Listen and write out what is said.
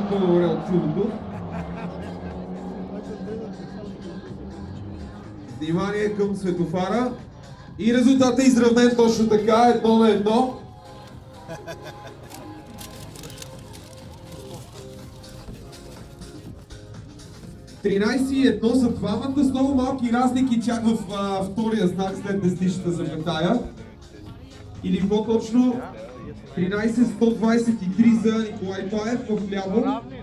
по-добре от чудото. Внимание към светофара. И резултатът е изравнен точно така, 1-1. (13:1) за двамата, с много малки разлики чак в втория знак след десетичната запетая. Или по-точно 13:123 за Николай Паев в ляво.